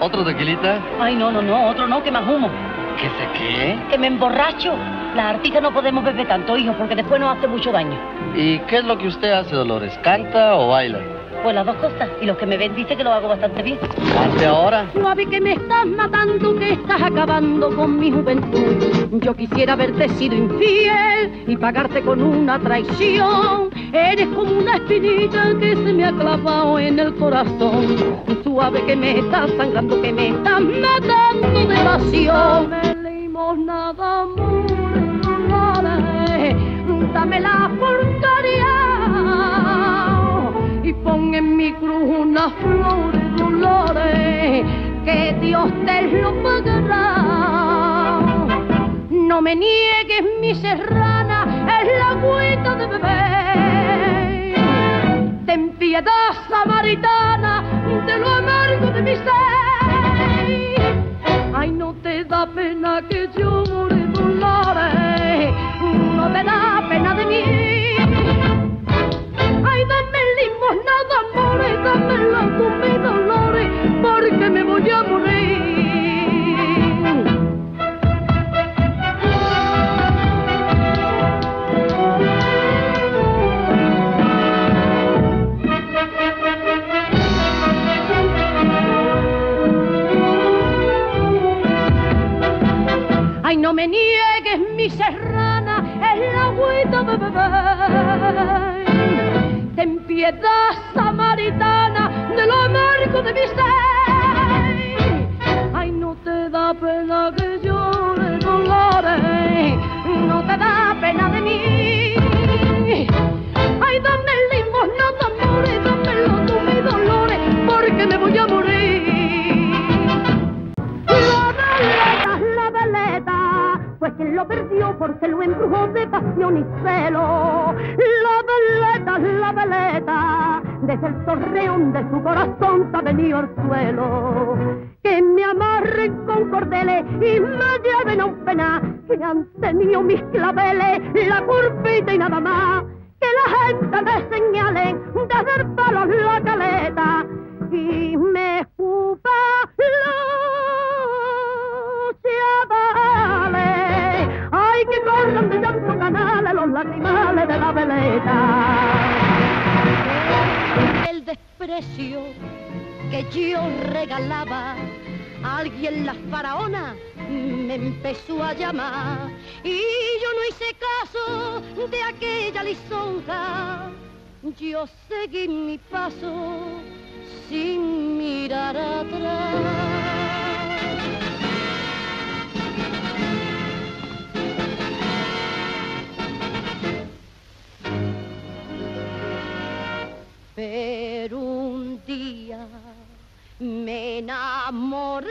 ¿Otro tequilita? Ay, no, otro no, que más humo. ¿Qué sé qué? Que me emborracho. Las artistas no podemos beber tanto, hijo, porque después nos hace mucho daño. ¿Y qué es lo que usted hace, Dolores? ¿Canta o baila? Pues las dos cosas. Y los que me ven dicen que lo hago bastante bien. ¿Cante ahora? Suave que me estás matando, que estás acabando con mi juventud. Yo quisiera haberte sido infiel y pagarte con una traición. Eres como una espinita que se me ha clavado en el corazón. Suave que me estás sangrando, que me estás matando de pasión. Me leímos nada, amor, dame la porcaria y pon en mi cruz una flor de dolores, que Dios te lo pagará. No me niegues mi serrana, es la agüita de beber. Ten piedad, samaritana, de lo amargo de mi ser. Ay, no te da pena que llore, Dolores, no te da pena de mí. Ay, dame limosna de amores, dámela tú, mi Dolores, porque me voy a morir. Ay, no me niegues mi serrana, es la agüita de beber. Ten piedad, samaritana, de lo amargo de mi ser. Ay, no te da pena que llore, Dolores, no te da pena de mí. Ay, dame limosna de amores, dámelo tú, mi Dolores, porque me voy a morir. La veleta, pues quien lo perdió porque lo embrujó de pasión y celo. La veleta, desde el torreón de su corazón se ha venido al suelo. Que me amarren con cordeles y me lleven a un pena, que han tenido mis claveles, la curvita y nada más. Que la gente me señale desde el palo la caleta y me escupa los chavales. Ay, que corran de llanto canales los lagrimales de la veleta. El desprecio que yo regalaba, alguien, la faraona, me empezó a llamar y yo no hice caso de aquella lisonja. Yo seguí mi paso sin mirar atrás. Pero un día me enamoré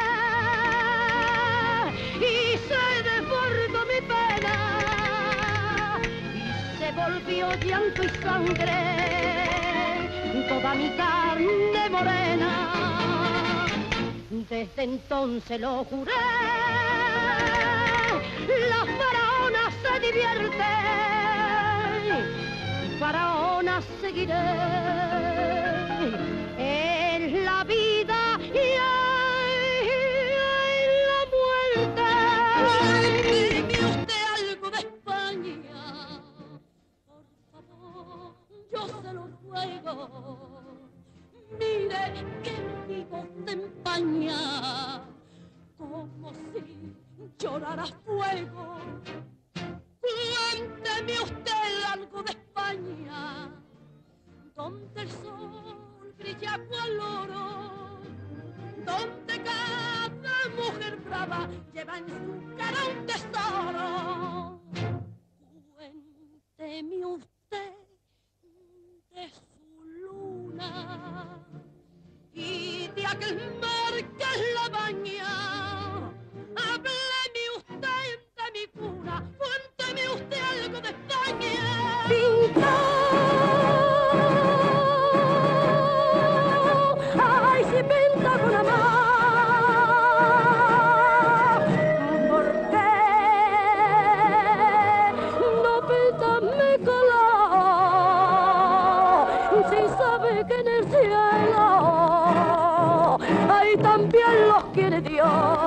y se desbordó mi pena y se volvió llanto y sangre toda mi carne morena. Desde entonces lo juré, la faraona se divierte, faraona seguiré en la vida y en la muerte. Dime usted algo de España, por favor, yo se lo ruego. Mire que mi voz te empaña, como si llorara fuego. Cuénteme usted algo de España, donde el sol brilla cual oro, donde cada mujer brava lleva en su cara un tesoro. Cuénteme usted de su luna y de aquel mar que la baña. Hábleme usted de mi cuna, cuénteme usted algo de España. Ay, si pinta con amor, ¿por qué no pinta mi color? Si sabe que en el cielo hay quiere Dios.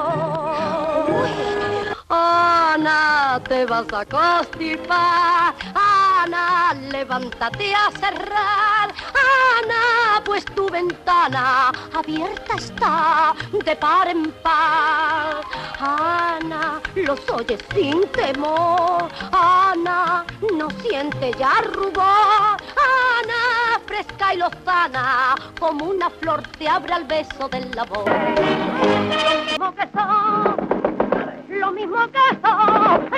Ana, te vas a constipar. Ana, levántate a cerrar. Ana, pues tu ventana abierta está de par en par. Ana, los oyes sin temor. Ana, no siente ya rubor. Ana, fresca y lozana, como una flor te abre al beso del amor. Lo mismo que son, lo mismo que son.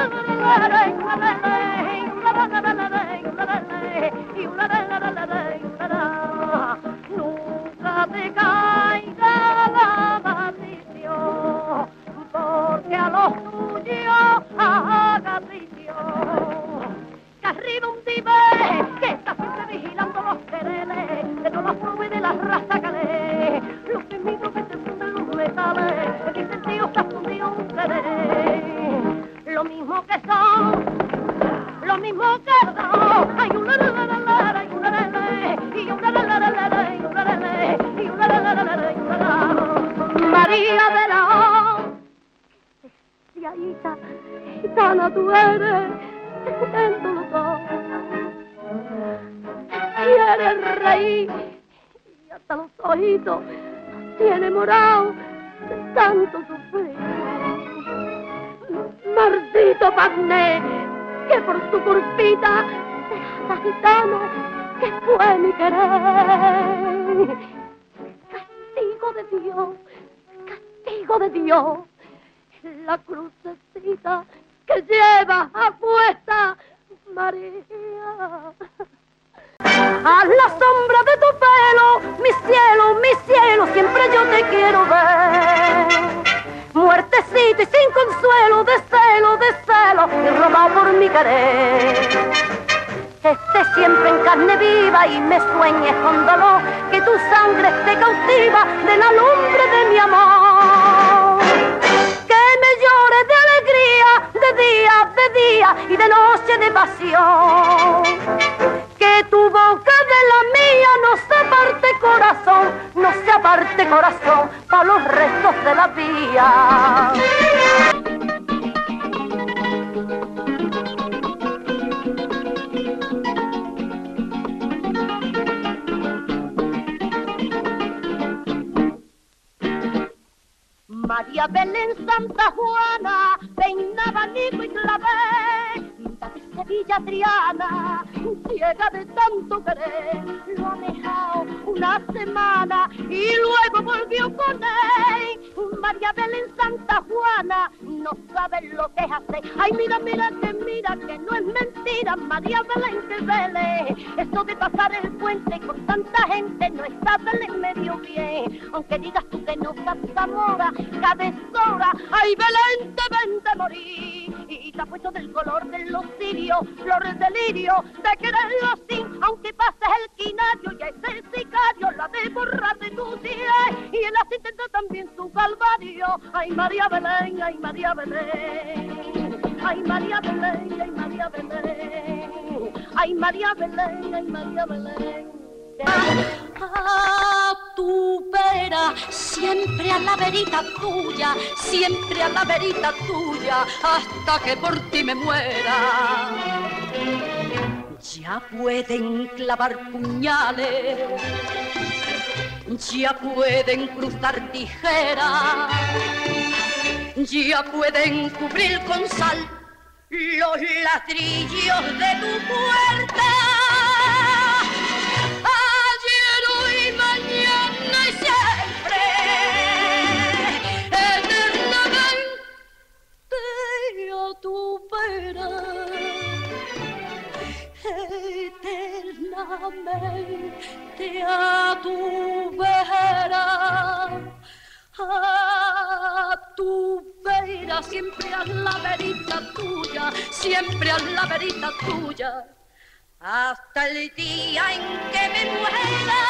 Nunca te caiga la maldición, porque a los tuyos haga traición. Que arriba un dive que está siempre vigilando los quereles de todas las formas y de la raza calé. Los enemigos que se funden los metales, el incentivo está fundido un querer. Lo mismo que son, lo mismo que son. Hay una la la la la, hay una la la, y una la la la la, y una la la, y una la la la la, y una la. María de la Ciaíta, gitana tú eres en tu lugar. Quieres reír y hasta los ojitos tiene morado de tanto sufrir. Maldito Pagné, que por tu culpita dejas gitano que fue mi querer. Castigo de Dios, castigo de Dios, la crucecita que lleva a cuesta María. A la sombra de tu pelo, mi cielo, siempre yo te quiero ver. Muertecita y sin consuelo, de celo, y robado por mi querer. Esté siempre en carne viva y me sueñes con dolor, que tu sangre esté cautiva de la lumbre de mi amor. Que me llores de alegría, de día y de noche de pasión. Que tu boca de la mía no se aparte corazón, no se aparte corazón, pa' los restos de la vía. María Belén Santa Juana, peinaba Nico y clavé, pinta de Sevilla Triana, ciega de tanto querer, lo ha dejado una semana y luego volvió con él. María Belén Santa Juana, no sabe lo que hace. Ay, mira que no es mentira, María Belén que vele. Eso de pasar el puente con tanta gente no está Belén medio bien. Aunque digas tú que no estás Zamora, cabezora, ay Belén te vende morir. Y te ha puesto del color de los cirios, flor del lirio, de quererlo sin, aunque pases el quinario, ya es el sicario, la de borrar de tu cielo, y él así intenta también su calvario. Ay María Belén, ay María Belén, ay María Belén, ay María Belén, ay María Belén, ay María Belén. A tu vera, siempre a la verita tuya, siempre a la verita tuya, hasta que por ti me muera. Ya pueden clavar puñales, ya pueden cruzar tijeras, ya pueden cubrir con sal los ladrillos de tu puerta. Tu vera, eternamente a tu vera, siempre a la verita tuya, siempre a la verita tuya, hasta el día en que me muera.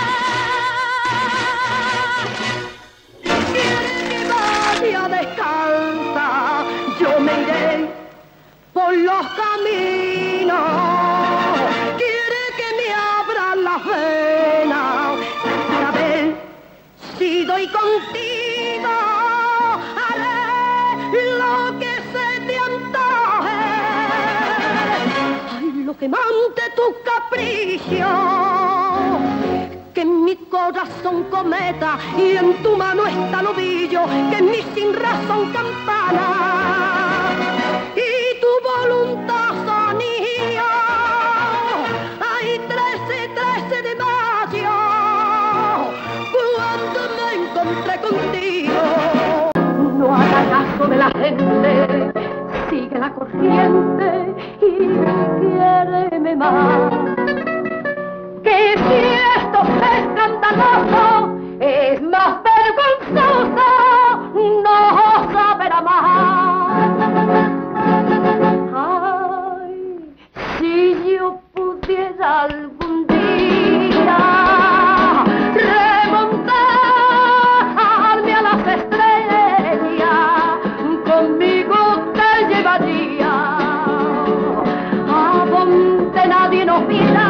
Quieres que vaya descalza, yo me iré por los caminos. Quiere que me abra las venas para ver si doy contigo. vida, haré lo que se te antoje. Ay, lo que mande tu capricho, que en mi corazón cometa y en tu mano está el ovillo, que en mi sin razón campana y tu voluntad sonía. Ay, 13 de mayo, cuando me encontré contigo. No haga caso de la gente, sigue la corriente y quiéreme más. Que si esto es escandaloso, es más vergonzoso, no saberá más. Ay, si yo pudiera algún día remontarme a las estrellas, conmigo te llevaría a donde nadie nos viera.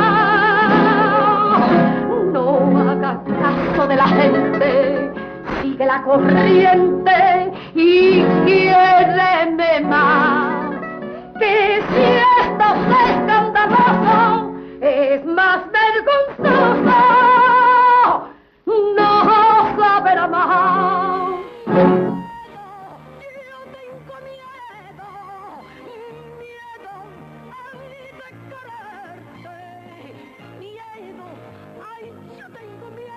De la gente, sigue la corriente y quiéreme más. Que si esto es escandaloso, es más vergonzoso, no saberá más. Yo tengo miedo, ay, de quererte, miedo, ay, yo tengo miedo.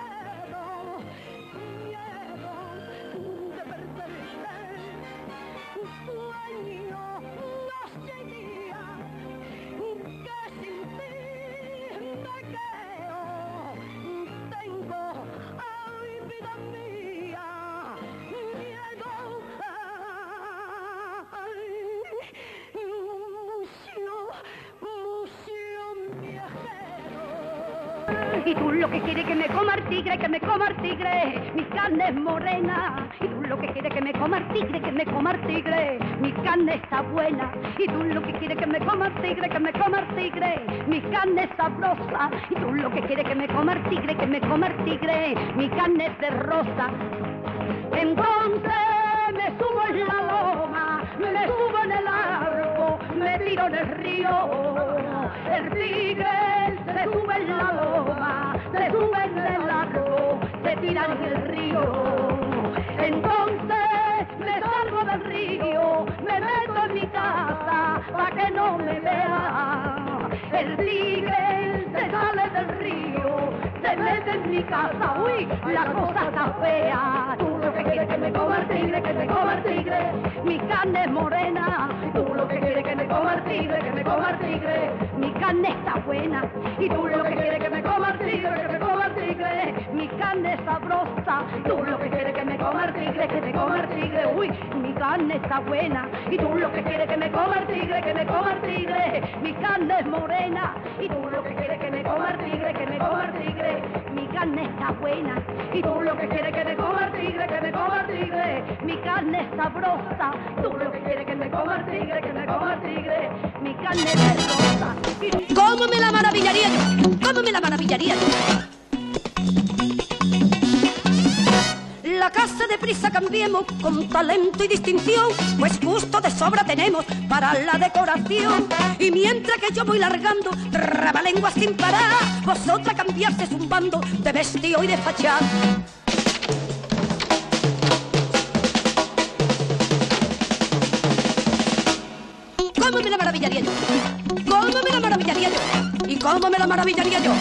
Y tú lo que quieres que me coma el tigre, que me coma el tigre, mi carne es morena. Y tú lo que quieres que me coma el tigre, que me coma el tigre, mi carne está buena. Y tú lo que quieres que me coma el tigre, que me coma el tigre, mi carne es sabrosa. Y tú lo que quieres que me coma el tigre, que me coma el tigre, mi carne es de rosa. Entonces me subo en la loma, me subo en el arco, me tiro en el río. El tigre se sube en la loma, se sube en el arco, se tira en el río. Entonces me salgo del río, me meto en mi casa para que no me vea. El tigre se sale del río, se mete en mi casa. Uy, la cosa está fea. Tú lo que quieres que me coma el tigre, que me coma el tigre, mi carne es morena. Tú lo que quieres que me coma el tigre, que me coma el tigre, mi carne está buena. Y tú lo que quieres que me coma el tigre, que me coma el tigre, mi carne es sabrosa. Tú lo que quieres que me coma el tigre, que me coma el tigre, uy, mi carne está buena. Y tú lo que quieres que me coma el tigre, que me coma el tigre, mi carne es morena. Y tú lo que quieres que me coma el tigre, que me coma el tigre, mi carne está buena. Y tú lo que quieres que me coma el tigre, que me coma el tigre, mi carne es sabrosa. Tú lo que quieres que me coma el tigre, que me coma el tigre, mi carne es sabrosa. ¿Cómo me la maravillaría yo? ¿Cómo me la maravillaría yo? La casa de prisa cambiemos con talento y distinción, pues justo de sobra tenemos para la decoración. Y mientras que yo voy largando trabalenguas sin parar, vosotras cambiarse zumbando de vestido y de fachada. ¿Cómo me la maravillaría yo? ¿Cómo me la maravillaría yo? ¿Y cómo me la maravillaría yo?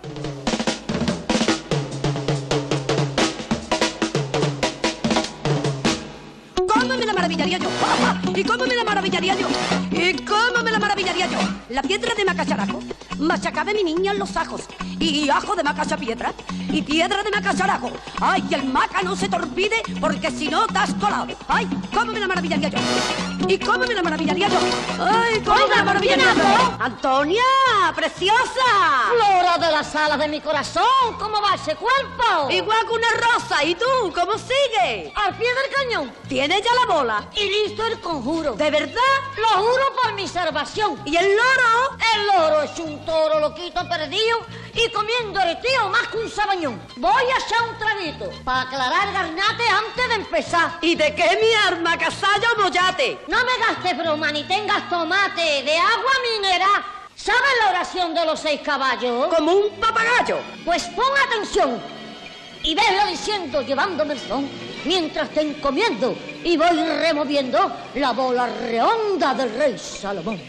¿Cómo me la maravillaría yo? ¿Y cómo me la maravillaría yo? ¿Y cómo me la maravillaría yo? La piedra de macacharaco, machacada mi niña en los ajos, y ajo de macacha piedra, y piedra de macacharaco. Ay, el maca no se te olvide, porque si no te has colado. Ay, ¿cómo me la maravillaría yo? ¿Y cómo me la maravillaría yo? Ay, ¿cómo me la maravillaría yo? ¡Antonia, preciosa! Flora de las alas de mi corazón, ¿cómo va ese cuerpo? Igual que una rosa, ¿y tú? ¿Cómo sigues? Al pie del cañón. ¿Tienes ya la bola? Y listo el conjuro. ¿De verdad? Lo juro por mi salvación. atención. ¿Y el loro? El loro es un toro loquito perdido y comiendo tío más que un sabañón. Voy a echar un traguito para aclarar el garnate antes de empezar. ¿Y de qué mi arma, casallo o mollate? No me gastes broma ni tengas tomate de agua mineral. ¿Sabes la oración de los 6 caballos? Como un papagayo. Pues pon atención y veslo diciendo llevándome el son mientras te encomiendo y voy removiendo la bola redonda del rey Salomón.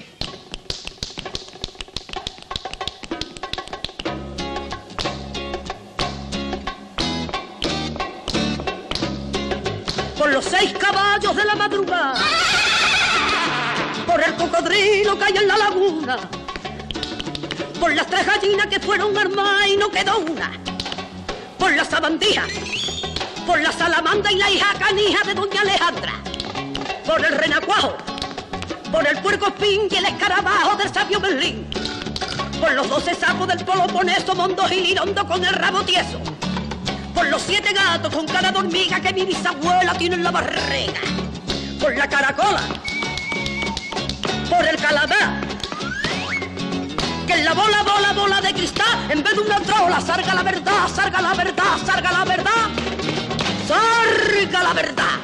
Por los 6 caballos de la madrugada, por el cocodrilo que hay en la laguna, por las 3 gallinas que fueron armadas y no quedó una, por la sabandija, por la salamandra y la hija canija de doña Alejandra, por el renacuajo, por el puercoespín y el escarabajo del sabio Berlín, por los 12 sapos del Peloponeso, Mondo Gilirondo con el rabo tieso, por los 7 gatos con cara de hormiga que mi bisabuela tiene en la barriga, por la caracola, por el calamar, que en la bola de cristal, en vez de una trola, salga la verdad, salga la verdad, salga la verdad, salga la verdad.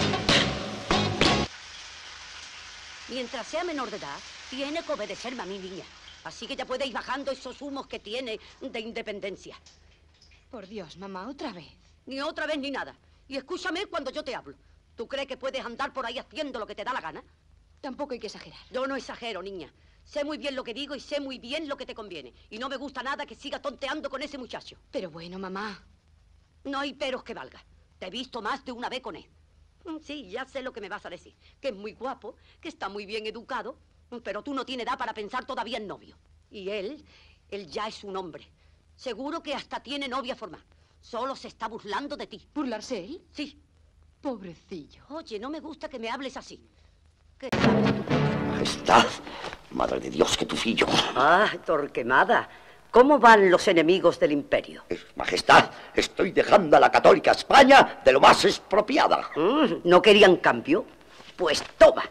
Mientras sea menor de edad, tiene que obedecerme a mi niña. Así que ya puede ir bajando esos humos que tiene de independencia. Por Dios, mamá, otra vez. Ni otra vez ni nada. Y escúchame cuando yo te hablo. ¿Tú crees que puedes andar por ahí haciendo lo que te da la gana? Tampoco hay que exagerar. Yo no exagero, niña. Sé muy bien lo que digo y sé muy bien lo que te conviene. Y no me gusta nada que siga tonteando con ese muchacho. Pero bueno, mamá. No hay peros que valga. Te he visto más de una vez con él. Sí, ya sé lo que me vas a decir. Que es muy guapo, que está muy bien educado, pero tú no tienes edad para pensar todavía en novio. Y él ya es un hombre. Seguro que hasta tiene novia formada. Solo se está burlando de ti. ¿Burlarse él? Sí. Pobrecillo. Oye, no me gusta que me hables así. ¿Qué? Majestad, madre de Dios, que tu fillo. Ah, Torquemada. ¿Cómo van los enemigos del imperio? Majestad, estoy dejando a la católica España de lo más expropiada. ¿No querían cambio? Pues toma.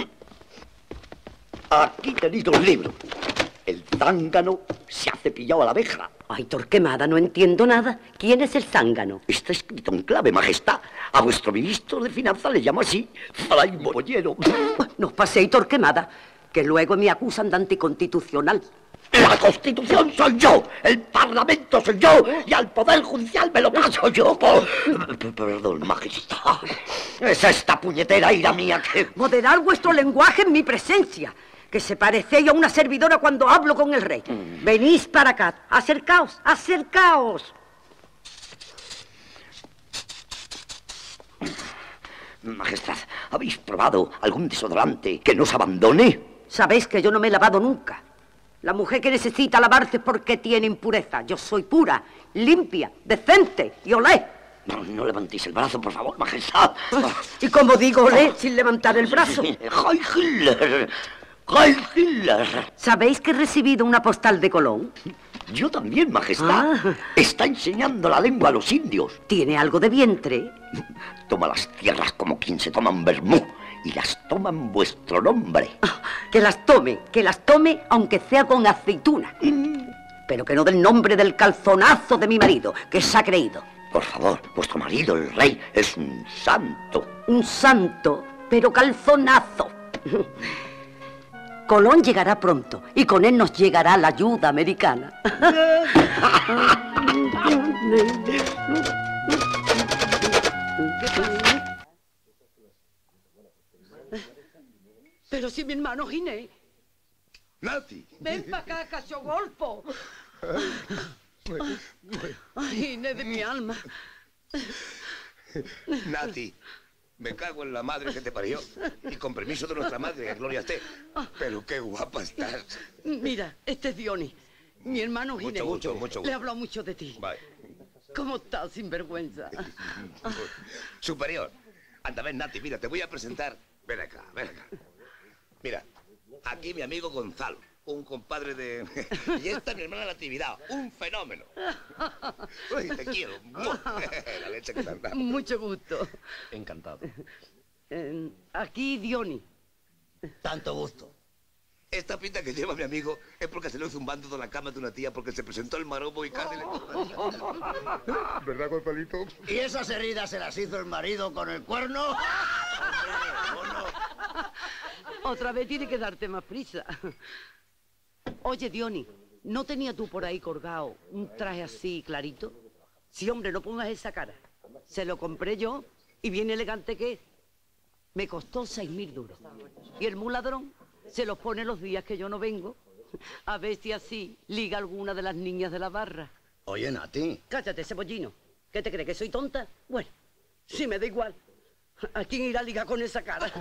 Aquí tenéis los libros. El zángano se ha cepillado a la abeja. Ay, Torquemada, no entiendo nada. ¿Quién es el zángano? Está escrito en clave, majestad. A vuestro ministro de Finanzas le llamo así, Fray Mollero. No paséis, Torquemada, que luego me acusan de anticonstitucional. La Constitución soy yo, el Parlamento soy yo, y al Poder Judicial me lo paso yo. Perdón, majestad. Es esta puñetera ira mía que... Moderar vuestro lenguaje en mi presencia, que se parecéis a una servidora cuando hablo con el rey. Venís para acá, acercaos, acercaos. Majestad, ¿habéis probado algún desodorante que nos abandone? Sabéis que yo no me he lavado nunca. La mujer que necesita lavarse es porque tiene impureza. Yo soy pura, limpia, decente y olé. No levantéis el brazo, por favor, majestad. ¿Y cómo digo olé sin levantar el brazo? ¡Heil Hitler! ¡Heil Hitler! ¿Sabéis que he recibido una postal de Colón? Yo también, majestad. Está enseñando la lengua a los indios. ¿Tiene algo de vientre? Toma las tierras como quien se toma un vermú. Y las toma en vuestro nombre. Que las tome, aunque sea con aceituna. Pero que no del nombre del calzonazo de mi marido, que se ha creído. Por favor, vuestro marido, el rey, es un santo. Un santo, pero calzonazo. Colón llegará pronto, y con él nos llegará la ayuda americana. Pero si mi hermano Ginés. Nati. Ven para acá, cachogolfo. Ay, Ginés de mi alma. Nati, me cago en la madre que te parió. Y con permiso de nuestra madre, que gloria esté. Pero qué guapa estás. Mira, este es Diony, mi hermano Ginés. Mucho gusto. Le he hablado mucho de ti. Vale. ¿Cómo estás, sinvergüenza? Superior. Anda, ven, Nati, mira, te voy a presentar. Ven acá, ven acá. Mira, aquí mi amigo Gonzalo, un compadre de... Y esta es mi hermana Natividad, un fenómeno. Uy, te quiero. La leche que te han dado. Mucho gusto. Encantado. Aquí Diony. Tanto gusto. Esta pinta que lleva mi amigo es porque se lo hizo un bando de la cama de una tía porque se presentó el maromo y casi le... ¿Verdad, Gonzalito? ¿Y esas heridas se las hizo el marido con el cuerno? Otra vez tiene que darte más prisa. Oye, Diony, ¿no tenía tú por ahí colgado un traje así clarito? Sí, hombre, no pongas esa cara. Se lo compré yo y bien elegante que es. Me costó 6.000 duros. Y el muladrón se los pone los días que yo no vengo. A ver si así liga alguna de las niñas de la barra. Oye, Nati. Cállate, cebollino. ¿Qué te crees, que soy tonta? Bueno, sí me da igual. ¿A quién irá a ligar con esa cara?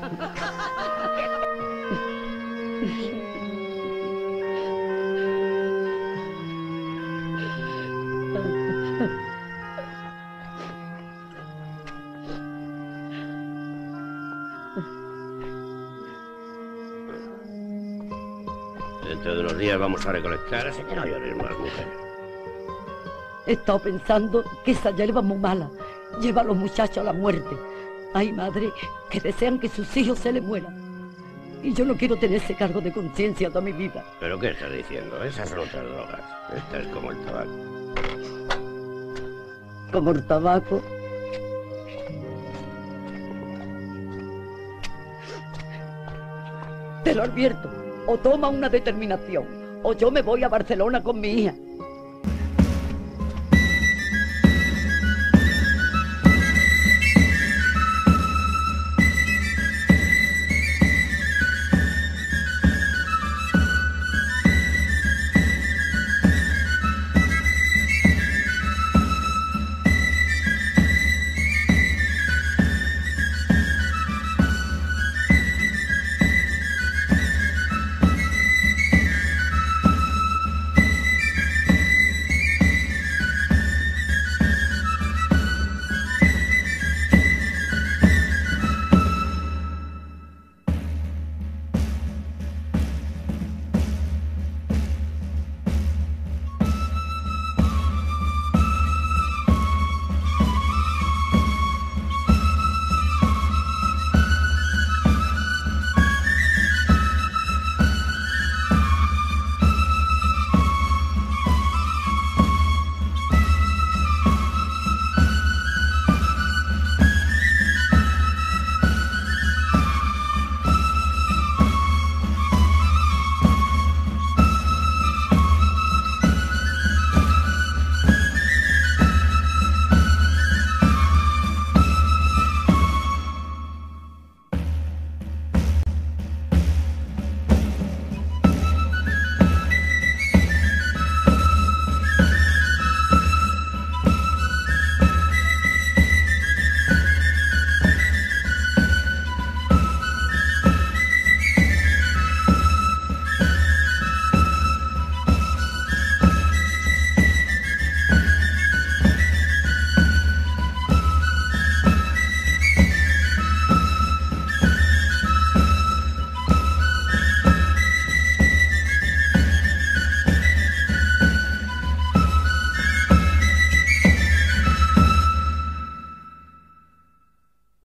Dentro de unos días vamos a recolectar, así que no llores más, mujer. He estado pensando que esa hierba es muy mala. Lleva a los muchachos a la muerte. Hay madres que desean que sus hijos se les mueran. Y yo no quiero tener ese cargo de conciencia toda mi vida. ¿Pero qué estás diciendo? Esas son otras drogas. Esta es como el tabaco. Como el tabaco. Te lo advierto. O toma una determinación, o yo me voy a Barcelona con mi hija.